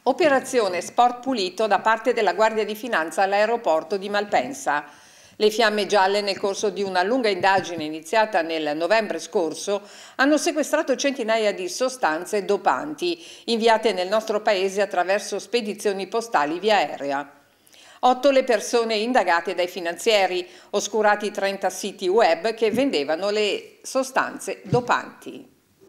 Operazione Sport Pulito da parte della Guardia di Finanza all'aeroporto di Malpensa. Le Fiamme Gialle, nel corso di una lunga indagine iniziata nel novembre scorso, hanno sequestrato centinaia di sostanze dopanti inviate nel nostro paese attraverso spedizioni postali via aerea. 8 le persone indagate dai finanzieri, oscurati 30 siti web che vendevano le sostanze dopanti.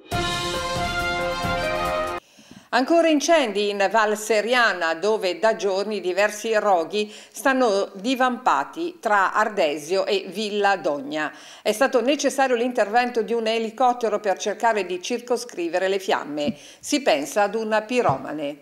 Ancora incendi in Val Seriana, dove da giorni diversi roghi stanno divampati tra Ardesio e Villa Dogna. È stato necessario l'intervento di un elicottero per cercare di circoscrivere le fiamme. Si pensa ad un piromane.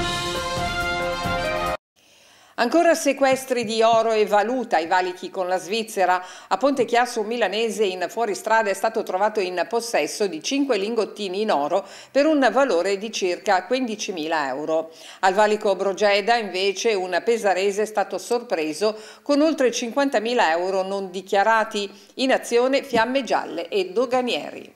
Ancora sequestri di oro e valuta ai valichi con la Svizzera. A Ponte Chiasso un milanese in fuoristrada è stato trovato in possesso di 5 lingottini in oro per un valore di circa 15.000 euro. Al valico Brogeda invece un pesarese è stato sorpreso con oltre 50.000 euro non dichiarati. In azione Fiamme Gialle e doganieri.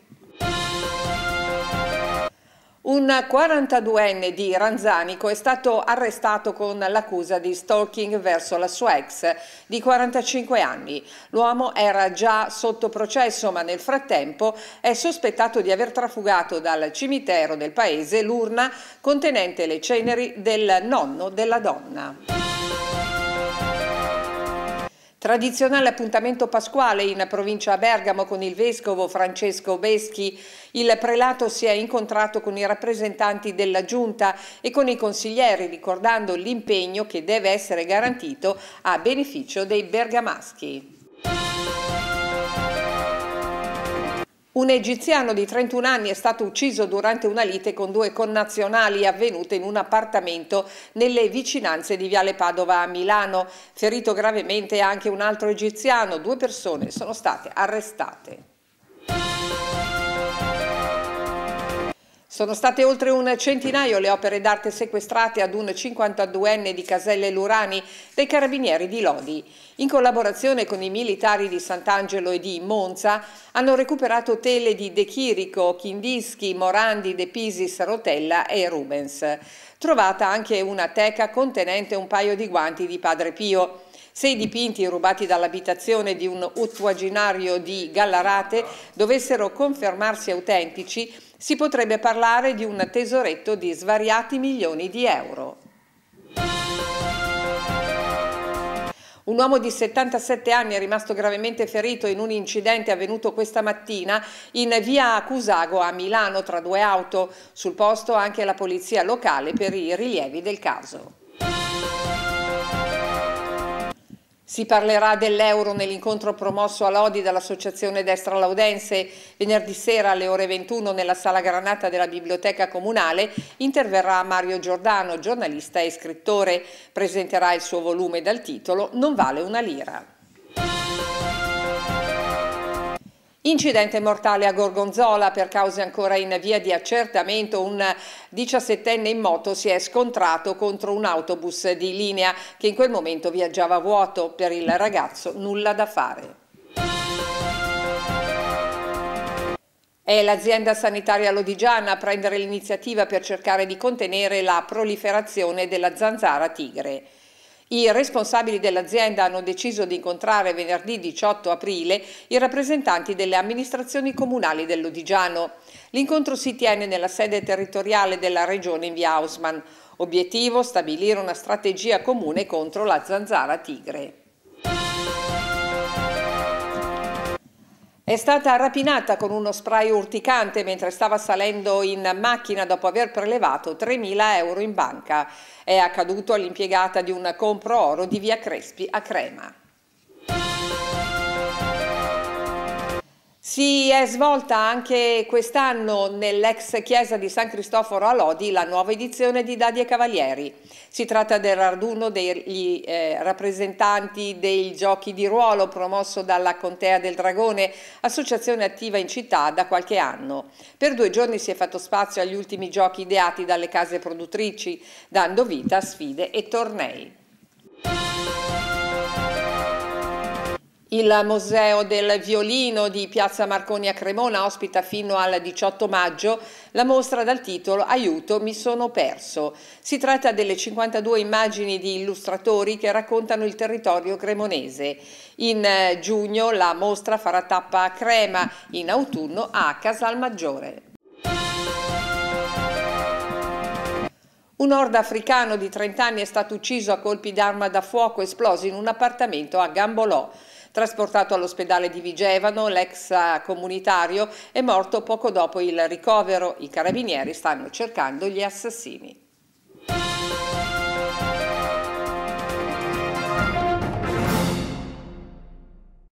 Un 42enne di Ranzanico è stato arrestato con l'accusa di stalking verso la sua ex di 45 anni. L'uomo era già sotto processo, ma nel frattempo è sospettato di aver trafugato dal cimitero del paese l'urna contenente le ceneri del nonno della donna. Tradizionale appuntamento pasquale in provincia Bergamo con il vescovo Francesco Beschi. Il prelato si è incontrato con i rappresentanti della giunta e con i consiglieri, ricordando l'impegno che deve essere garantito a beneficio dei bergamaschi. Un egiziano di 31 anni è stato ucciso durante una lite con 2 connazionali avvenuta in un appartamento nelle vicinanze di Viale Padova a Milano. Ferito gravemente anche un altro egiziano. 2 persone sono state arrestate. Sono state oltre un centinaio le opere d'arte sequestrate ad un 52enne di Caselle Lurani dei Carabinieri di Lodi. In collaborazione con i militari di Sant'Angelo e di Monza hanno recuperato tele di De Chirico, Chindischi, Morandi, De Pisis, Rotella e Rubens. Trovata anche una teca contenente un paio di guanti di Padre Pio. Se i dipinti rubati dall'abitazione di un ottuagenario di Gallarate dovessero confermarsi autentici, si potrebbe parlare di un tesoretto di svariati milioni di euro. Un uomo di 77 anni è rimasto gravemente ferito in un incidente avvenuto questa mattina in via Cusago a Milano tra 2 auto. Sul posto anche la polizia locale per i rilievi del caso. Si parlerà dell'euro nell'incontro promosso a Lodi dall'Associazione Destra Laudense. Venerdì sera alle ore 21 nella Sala Granata della Biblioteca Comunale interverrà Mario Giordano, giornalista e scrittore. Presenterà il suo volume dal titolo Non vale una lira. Incidente mortale a Gorgonzola. Per cause ancora in via di accertamento, un 17enne in moto si è scontrato contro un autobus di linea che in quel momento viaggiava a vuoto. Per il ragazzo nulla da fare. È l'azienda sanitaria lodigiana a prendere l'iniziativa per cercare di contenere la proliferazione della zanzara tigre. I responsabili dell'azienda hanno deciso di incontrare venerdì 18 aprile i rappresentanti delle amministrazioni comunali del Lodigiano. L'incontro si tiene nella sede territoriale della regione in via Haussmann. Obiettivo: stabilire una strategia comune contro la zanzara tigre. È stata rapinata con uno spray urticante mentre stava salendo in macchina dopo aver prelevato 3.000 euro in banca. È accaduto all'impiegata di un compro oro di via Crespi a Crema. Si è svolta anche quest'anno nell'ex chiesa di San Cristoforo a Lodi la nuova edizione di Dadi e Cavalieri. Si tratta del raduno degli rappresentanti dei giochi di ruolo promosso dalla Contea del Dragone, associazione attiva in città da qualche anno. Per 2 giorni si è fatto spazio agli ultimi giochi ideati dalle case produttrici, dando vita a sfide e tornei. Il Museo del Violino di Piazza Marconi a Cremona ospita fino al 18 maggio la mostra dal titolo Aiuto, mi sono perso. Si tratta delle 52 immagini di illustratori che raccontano il territorio cremonese. In giugno la mostra farà tappa a Crema, in autunno a Casalmaggiore. Un nordafricano di 30 anni è stato ucciso a colpi d'arma da fuoco esplosi in un appartamento a Gambolò. Trasportato all'ospedale di Vigevano, l'ex comunitario è morto poco dopo il ricovero. I carabinieri stanno cercando gli assassini.